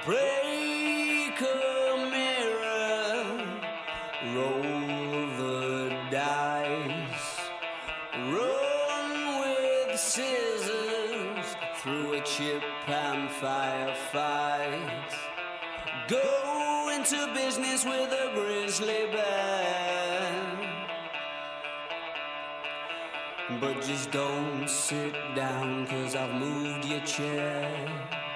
Break a mirror, roll the dice, run with scissors through a chip and firefight. Go into business with a grizzly bear, but just don't sit down, 'cause I've moved your chair.